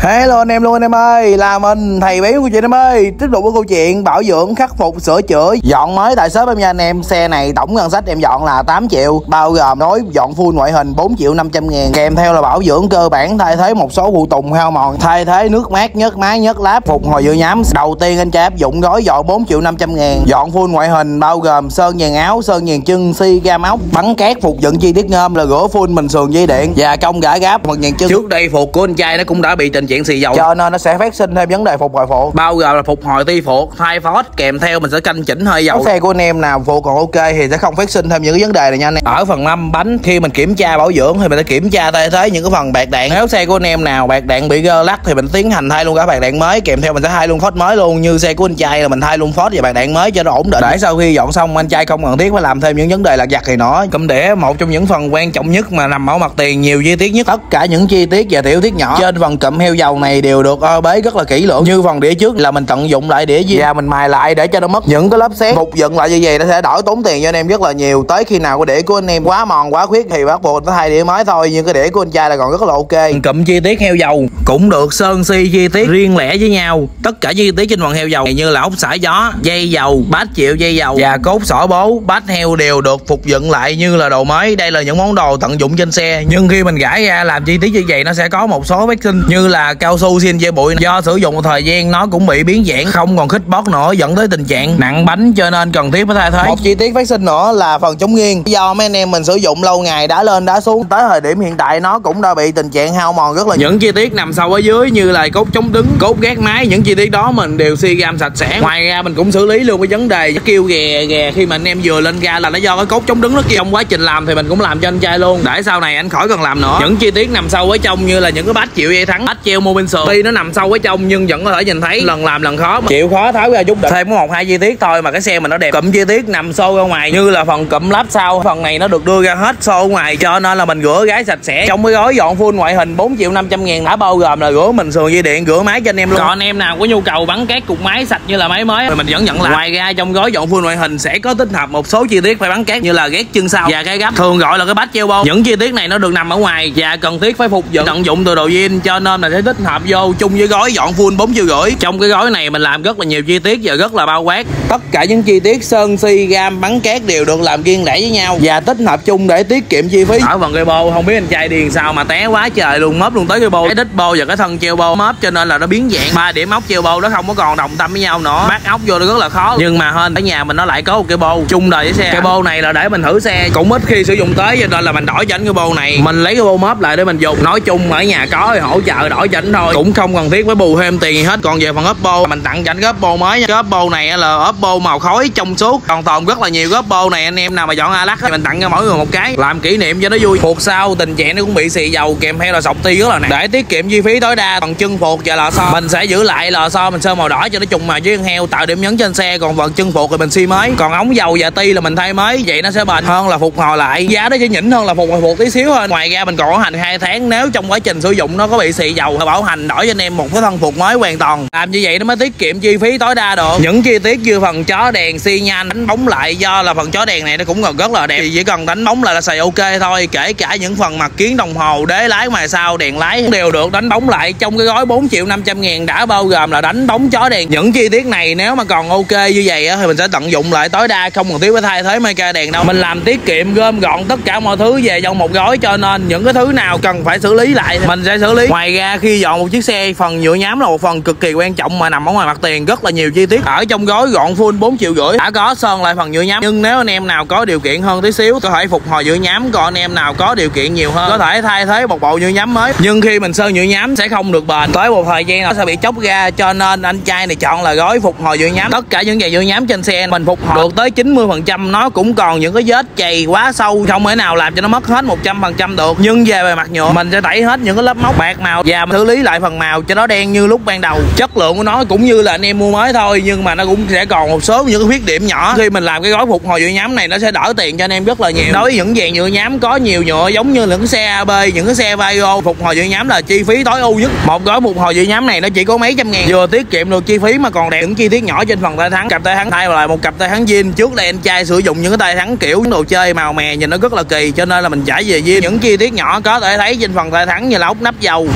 Hello anh em luôn anh em ơi, là mình thầy béo của chị em ơi. Tiếp tục với câu chuyện bảo dưỡng, khắc phục, sửa chữa, dọn mới tại shop em nha anh em. Xe này tổng ngân sách em dọn là 8 triệu, bao gồm đối dọn full ngoại hình 4 triệu 500 ngàn, kèm theo là bảo dưỡng cơ bản, thay thế một số phụ tùng hao mòn, thay thế nước mát, nhớt máy, nhớt láp, phục hồi dưỡng nhám. Đầu tiên anh trai áp dụng gói dọn 4 triệu 500 ngàn, dọn full ngoại hình bao gồm sơn dàn áo, sơn dàn chân, xi ga móc, bắn cát, phục dựng chi tiết ngâm, là rửa full bình sườn dây điện và công gã gáp phần dàn chân. Trước đây phục của anh trai nó cũng đã bị tình trạng xì dầu, cho nên nó sẽ phát sinh thêm vấn đề phục hồi phụ, bao gồm là phục hồi ti phuộc, thay phốt, kèm theo mình sẽ canh chỉnh hơi dầu. Xe của anh em nào phụ còn ok thì sẽ không phát sinh thêm những cái vấn đề này nha anh em. Ở phần 5 bánh, khi mình kiểm tra bảo dưỡng thì mình sẽ kiểm tra thay thế những cái phần bạc đạn. Nếu xe của anh em nào bạc đạn bị gơ lắc thì mình tiến hành thay luôn cả bạc đạn mới, kèm theo mình sẽ thay luôn phốt mới luôn. Như xe của anh trai là mình thay luôn phốt và bạc đạn mới cho nó ổn định, để sau khi dọn xong anh trai không cần thiết phải làm thêm những vấn đề lặt vặt thì nó. Cụm đĩa một trong những phần quan trọng nhất mà nằm ở mặt tiền, nhiều chi tiết nhất. Tất cả những chi tiết và tiểu tiết nhỏ trên phần cụm heo dầu này đều được bế rất là kỹ lưỡng. Như phần đĩa trước là mình tận dụng lại đĩa và mình mài lại để cho nó mất những cái lớp sét, phục dựng lại như vậy nó sẽ đỡ tốn tiền cho anh em rất là nhiều. Tới khi nào cái đĩa của anh em quá mòn quá khuyết thì bắt buộc phải thay đĩa mới thôi, nhưng cái đĩa của anh trai là còn rất là ok. Cụm chi tiết heo dầu cũng được sơn si chi tiết riêng lẻ với nhau. Tất cả chi tiết trên phần heo dầu như là ốc xả gió, dây dầu, bát chịu dây dầu và cốt xỏ bố, bát heo đều được phục dựng lại như là đồ mới. Đây là những món đồ tận dụng trên xe, nhưng khi mình gãi ra làm chi tiết như vậy nó sẽ có một số phát sinh như là cao su xin dây bụi, do sử dụng một thời gian nó cũng bị biến dạng, không còn khích bót nữa, dẫn tới tình trạng nặng bánh, cho nên cần thiết phải thay thế. Một chi tiết phát sinh nữa là phần chống nghiêng, do mấy anh em mình sử dụng lâu ngày, đá lên đá xuống, tới thời điểm hiện tại nó cũng đã bị tình trạng hao mòn rất là nhiều. Những chi tiết nằm sâu ở dưới như là cốt chống đứng, cốt gác máy, những chi tiết đó mình đều xi gam sạch sẽ. Ngoài ra mình cũng xử lý luôn cái vấn đề kêu ghè khi mà anh em vừa lên ga là nó do cái cốt chống đứng nó kêu. Trong quá trình làm thì mình cũng làm cho anh trai luôn, để sau này anh khỏi cần làm nữa. Những chi tiết nằm sâu ở trong như là những cái bát chịu dây thắng, bát treo mô bên sườn, tuy nó nằm sâu ở trong nhưng vẫn có thể nhìn thấy. Lần làm lần khó, chịu khó tháo ra chút thêm có 1-2 chi tiết thôi mà cái xe mình nó đẹp. Cụm chi tiết nằm xô ra ngoài như là phần cụm láp sau, phần này nó được đưa ra hết xô ở ngoài, cho nên là mình rửa gái sạch sẽ. Trong cái gói dọn full ngoại hình 4 triệu 500 ngàn đã bao gồm là rửa mình sườn dây điện, rửa máy cho anh em luôn. Còn anh em nào có nhu cầu bắn cát cục máy sạch như là máy mới thì mình vẫn nhận làm. Ngoài ra trong gói dọn full ngoại hình sẽ có tích hợp một số chi tiết phải bắn cát như là ghét chân sau và cái gấp, thường gọi là cái bát treo bô. Những chi tiết này nó được nằm ở ngoài và cần thiết phải phục dựng tận dụng từ đồ zin, cho nên là sẽ tích hợp vô chung với gói dọn full 4 triệu rưỡi. Trong cái gói này mình làm rất là nhiều chi tiết và rất là bao quát. Tất cả những chi tiết sơn xi gam bắn cát đều được làm riêng lẻ với nhau và tích hợp chung để tiết kiệm chi phí. Ở phần cây bô không biết anh trai điền sao mà té quá trời luôn, móp luôn tới cây bô, cái đít bô và cái thân treo bô móp, cho nên là nó biến dạng. 3 điểm ốc treo bô nó không có còn đồng tâm với nhau nữa, bắt ốc vô nó rất là khó. Nhưng mà hên ở nhà mình nó lại có một cây bô chung đời với xe. Cây bô này là để mình thử xe, cũng ít khi sử dụng tới, cho nên là mình đổi cho anh cái bô này, mình lấy cái bô móp lại để mình dùng. Nói chung ở nhà có thì hỗ trợ đổi cho anh thôi, cũng không cần thiết phải bù thêm tiền gì hết. Còn về phần Oppo mình tặng cho anh cái Oppo mới nha. Cái Oppo này là Oppo màu khói trong suốt, còn tồn rất là nhiều cái Oppo này. Anh em nào mà chọn Alax thì mình tặng cho mỗi người một cái làm kỷ niệm cho nó vui. Phuộc sau tình trạng nó cũng bị xì dầu, kèm theo là sọc ti rất là nặng. Để tiết kiệm chi phí tối đa, phần chân phuộc và lò xo mình sẽ giữ lại lò xo mình sơn màu đỏ cho nó trùng màu với con heo, tạo điểm nhấn trên xe. Còn phần chân phuộc thì mình xi mới, còn ống dầu và ti là mình thay mới, vậy nó sẽ bền hơn là phục hồi lại. Giá nó chỉ nhỉnh hơn là phục hồi phuộc tí xíu thôi. Ngoài ra mình còn bảo hành 2 tháng, nếu trong quá trình sử dụng nó có bị xì dầu thì bảo hành đổi cho anh em một cái thân phuộc mới hoàn toàn. Làm như vậy nó mới tiết kiệm chi phí tối đa được. Những chi tiết như phần chó đèn xi nhan đánh bóng lại, do là phần chó đèn này nó cũng còn rất là đẹp, thì chỉ cần đánh bóng lại là xài ok thôi. Kể cả những phần mặt kiến đồng hồ, đế lái ngoài sau, đèn lái đều được đánh bóng lại. Trong cái gói 4 triệu 500 ngàn đã bao gồm là đánh bóng chó đèn. Những chi tiết này nếu mà còn ok như vậy thì mình sẽ tận dụng lại tối đa, không cần thiết phải thay thế meca đèn đâu. Mình làm tiết kiệm gom gọn tất cả mọi thứ về trong một gói, cho nên những cái thứ nào cần phải xử lý lại thì mình sẽ xử lý. Ngoài ra khi dọn một chiếc xe, phần nhựa nhám là một phần cực kỳ quan trọng mà nằm ở ngoài mặt tiền, rất là nhiều chi tiết. Ở trong gói gọn full 4 triệu rưỡi đã có sơn lại phần nhựa nhám, nhưng nếu anh em nào có điều kiện hơn tí xíu có thể phục hồi nhựa nhám, còn anh em nào có điều kiện nhiều hơn có thể thay thế một bộ nhựa nhám mới. Nhưng khi mình sơn nhựa nhám sẽ không được bền, tới một thời gian nó sẽ bị chóc ra, cho nên anh trai này chọn là gói phục hồi nhựa nhám. Tất cả những dàn nhựa nhám trên xe mình phục hồi được tới 90%, nó cũng còn những cái vết chày quá sâu, không thể nào làm cho nó mất hết 100% được. Nhưng về bề mặt nhựa mình sẽ tẩy hết những cái lớp móc bạc màu và xử lý lại phần màu cho nó đen như lúc ban đầu. Chất lượng của nó cũng như là anh em mua mới thôi, nhưng mà nó cũng sẽ còn một số những cái khuyết điểm nhỏ. Khi mình làm cái gói phục hồi nhựa nhám này nó sẽ đỡ tiền cho anh em rất là nhiều. Đối với những dàn nhựa nhám có nhiều nhựa giống như những cái xe AB, những cái xe Vario, phục hồi nhựa nhám là chi phí tối ưu nhất. Một gói phục hồi nhựa nhám này nó chỉ có mấy trăm ngàn, vừa tiết kiệm được chi phí mà còn đẹp. Những chi tiết nhỏ trên phần tay thắng, cặp tay thắng thay lại một cặp tay thắng zin. Trước đây anh trai sử dụng những cái tay thắng kiểu đồ chơi màu mè nhìn nó rất là kỳ, cho nên là mình trải về zin. Những chi tiết nhỏ có thể thấy trên phần tay thắng như là ốc nắp dầu, ốc sọ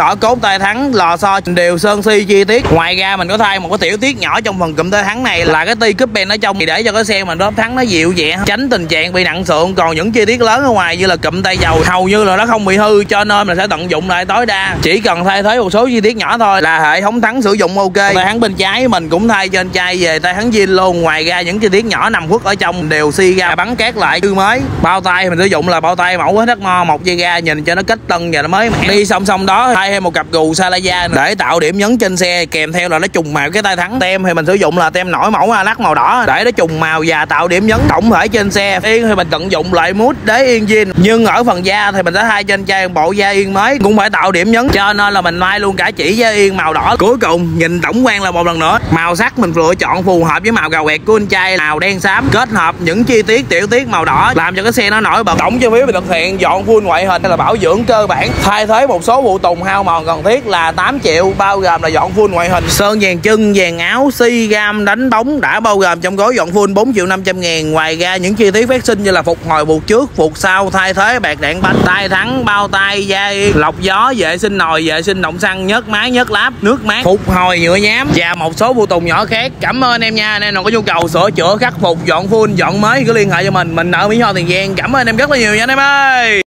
đỏ cốt tay thắng, lò xo đều sơn si chi tiết. Ngoài ra mình có thay một cái tiểu tiết nhỏ trong phần cụm tay thắng này là cái ti cúp ben ở trong, thì để cho cái xe mình đốp thắng nó dịu nhẹ, tránh tình trạng bị nặng sượng. Còn những chi tiết lớn ở ngoài như là cụm tay dầu hầu như là nó không bị hư, cho nên mình sẽ tận dụng lại tối đa. Chỉ cần thay thế một số chi tiết nhỏ thôi là hệ thống thắng sử dụng ok. Tay thắng bên trái mình cũng thay trên chai về tay thắng zin luôn. Ngoài ra những chi tiết nhỏ nằm khuất ở trong đều xi ra bắn cát lại như mới. Bao tay mình sử dụng là bao tay mẫu HMO 1 dây ga, nhìn cho nó cách tân và nó mới mẻ. Đi song song đó thay thêm một cặp gù Salaya để tạo điểm nhấn trên xe, kèm theo là nó trùng màu cái tay thắng. Tem thì mình sử dụng là tem nổi mẫu Alac màu đỏ để nó trùng màu và tạo điểm nhấn tổng thể trên xe. Yên thì mình tận dụng lại mút đế yên zin, nhưng ở phần da thì mình sẽ thay trên chai bộ da yên mới cũng phải tạo điểm nhấn, cho nên là mình may luôn cả chỉ da yên màu đỏ. Cuối cùng nhìn tổng quan là một lần nữa, màu sắc mình lựa chọn phù hợp với màu gào quẹt của anh trai màu đen xám, kết hợp những chi tiết tiểu tiết màu đỏ làm cho cái xe nó nổi bật. Tổng chi phí mình thực hiện dọn full ngoại hình là bảo dưỡng cơ bản, thay thế một số phụ tùng hao mòn cần thiết là 8 triệu, bao gồm là dọn full ngoại hình, sơn dàn chân, dàn áo, xi gam, đánh bóng đã bao gồm trong gói dọn full 4.500.000. Ngoài ra những chi tiết phát sinh như là phục hồi buộc trước, phục sau, thay thế bạc đạn bánh, tay thắng, bao tay, da yên, lọc gió, vệ sinh nồi, vệ sinh động xăng, nhớt máy, nhớt láp, nước mát, phục hồi nhựa nhám và một số phụ tùng nhỏ khác. Cảm ơn em nha. Anh em nào có nhu cầu sửa chữa, khắc phục, dọn full, dọn mới cứ liên hệ cho mình. Mình ở Mỹ Tho Tiền Giang. Cảm ơn em rất là nhiều nha anh em ơi.